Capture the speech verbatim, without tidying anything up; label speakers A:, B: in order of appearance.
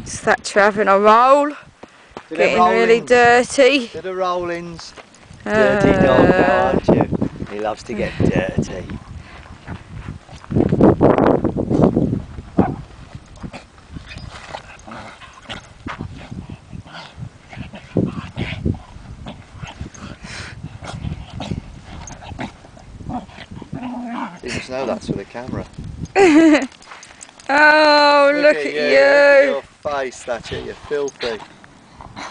A: Is Thatcher having a roll?
B: Bit
A: Getting really dirty.
B: Bit of rollings.
A: Uh,
B: Dirty dog now, aren't you? He loves to get dirty. You must know that's with a camera.
A: Oh, look,
B: look
A: at
B: you.
A: you!
B: Look at your face, Thatcher, you're filthy.